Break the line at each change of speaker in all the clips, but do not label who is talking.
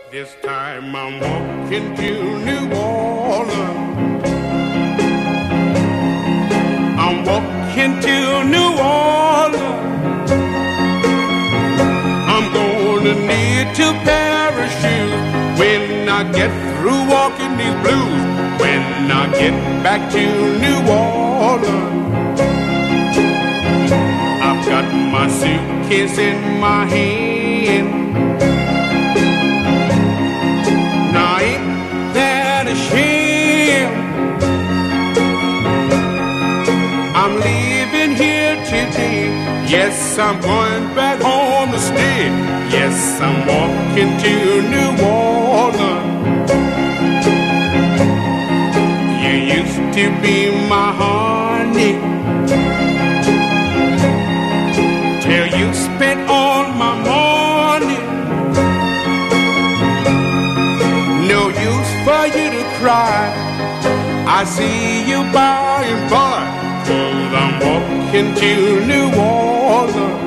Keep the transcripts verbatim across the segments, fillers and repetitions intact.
This time I'm walking to New Orleans. I'm walking to New Orleans. I'm gonna need two pair of shoes when I get through walking these blues. When I get back to New Orleans, I've got my suitcase in my hand. Now ain't that a shame? I'm leaving here today. Yes, I'm going back home to stay. Yes, I'm walking to New Orleans. You used to be my honey till you spent all my money. No use for you to cry. I see you by and by, 'cause I'm walking to New Orleans.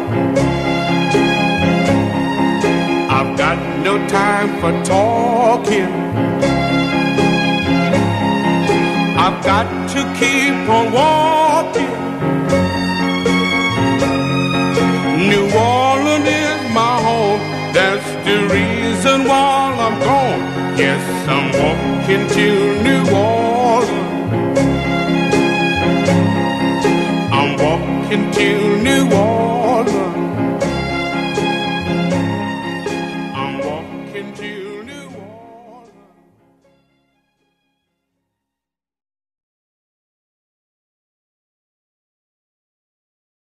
I've got no time for talking. I've got to keep on walking. New Orleans is my home. That's the reason why I'm gone. Yes, I'm walking to New Orleans. I'm walking to New Orleans.